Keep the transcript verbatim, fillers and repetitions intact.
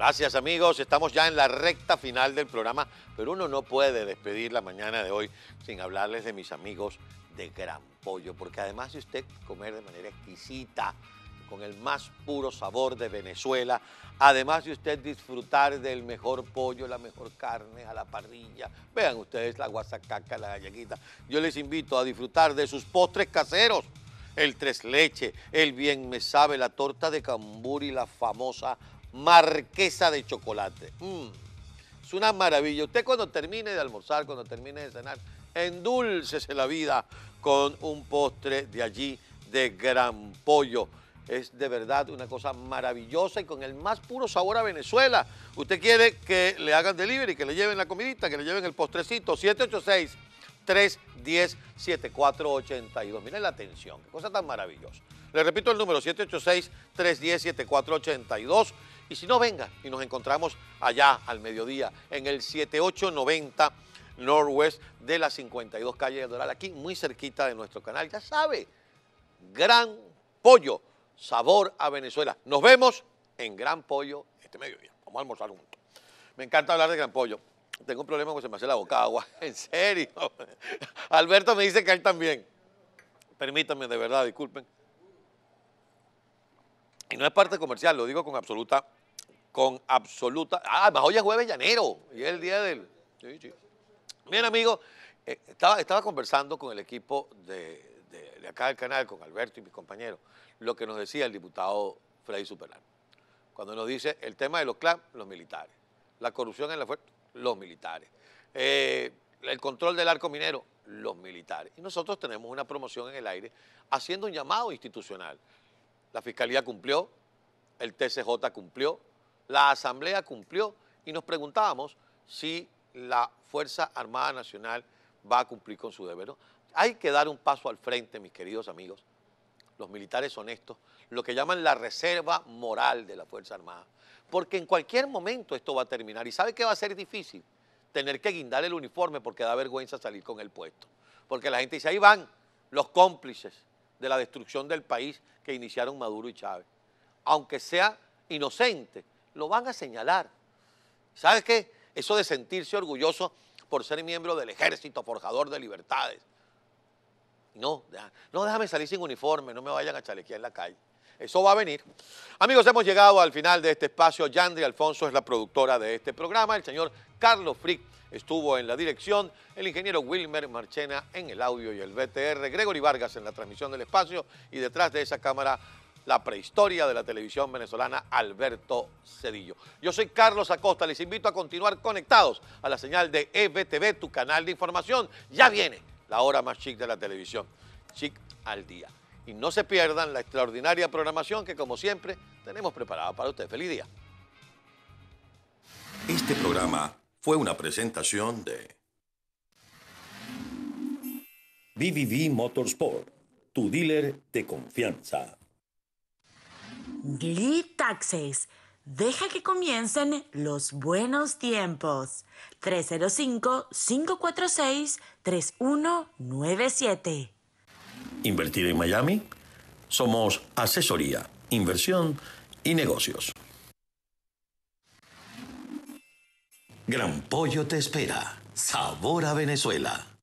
Gracias, amigos. Estamos ya en la recta final del programa, pero uno no puede despedir la mañana de hoy sin hablarles de mis amigos de Gran Pollo, porque además de usted comer de manera exquisita, con el más puro sabor de Venezuela, además de usted disfrutar del mejor pollo, la mejor carne a la parrilla, vean ustedes la guasacaca, la galleguita, yo les invito a disfrutar de sus postres caseros, el tres leche, el bien me sabe, la torta de cambur y la famosa marquesa de chocolate. Mm, es una maravilla. Usted cuando termine de almorzar, cuando termine de cenar, endúlcese la vida con un postre de allí de Gran Pollo. Es de verdad una cosa maravillosa y con el más puro sabor a Venezuela. Usted quiere que le hagan delivery, que le lleven la comidita, que le lleven el postrecito. siete ocho seis, tres uno cero, siete cuatro ocho dos. Miren la atención, qué cosa tan maravillosa. Le repito el número, siete ocho seis, tres uno cero, siete cuatro ocho dos. Y si no, venga y nos encontramos allá al mediodía en el siete ocho noventa Northwest de la cincuenta y dos calle de Doral, aquí muy cerquita de nuestro canal. Ya sabe, Gran Pollo, sabor a Venezuela. Nos vemos en Gran Pollo este mediodía. Vamos a almorzar juntos. Me encanta hablar de Gran Pollo. Tengo un problema porque se me hace la boca agua. En serio. Alberto me dice que él también. Permítanme, de verdad, disculpen. Y no es parte comercial, lo digo con absoluta, con absoluta. Ah, además hoy es jueves llanero y es el día del. Sí, sí. Bien, amigos, eh, estaba, estaba conversando con el equipo de, de, de acá del canal, con Alberto y mis compañeros, lo que nos decía el diputado Freddy Superlano. Cuando nos dice el tema de los clan, los militares. La corrupción en la fuerza, los militares. Eh, el control del arco minero, los militares. Y nosotros tenemos una promoción en el aire haciendo un llamado institucional. La Fiscalía cumplió, el T C J cumplió, la Asamblea cumplió y nos preguntábamos si la Fuerza Armada Nacional va a cumplir con su deber, ¿no? Hay que dar un paso al frente, mis queridos amigos, los militares honestos, lo que llaman la reserva moral de la Fuerza Armada, porque en cualquier momento esto va a terminar y ¿sabe qué va a ser difícil? Tener que guindar el uniforme porque da vergüenza salir con el puesto, porque la gente dice, ahí van los cómplices de la destrucción del país que iniciaron Maduro y Chávez. Aunque sea inocente, lo van a señalar. ¿Sabes qué? Eso de sentirse orgulloso por ser miembro del ejército forjador de libertades. No, deja, no, déjame salir sin uniforme, no me vayan a chalequear en la calle. Eso va a venir. Amigos, hemos llegado al final de este espacio. Yandri Alfonso es la productora de este programa. El señor Carlos Frick estuvo en la dirección. El ingeniero Wilmer Marchena en el audio y el V T R. Gregory Vargas en la transmisión del espacio. Y detrás de esa cámara, la prehistoria de la televisión venezolana, Alberto Cedillo. Yo soy Carlos Acosta. Les invito a continuar conectados a la señal de E V T V, tu canal de información. Ya viene la hora más chic de la televisión. Chic al día. Y no se pierdan la extraordinaria programación que, como siempre, tenemos preparada para usted. ¡Feliz día! Este programa fue una presentación de B B V Motorsport, tu dealer de confianza. Glee Taxes. Deja que comiencen los buenos tiempos. tres cero cinco, cinco cuatro seis, tres uno nueve siete. ¿Invertir en Miami? Somos asesoría, inversión y negocios. Gran Pollo te espera. Sabor a Venezuela.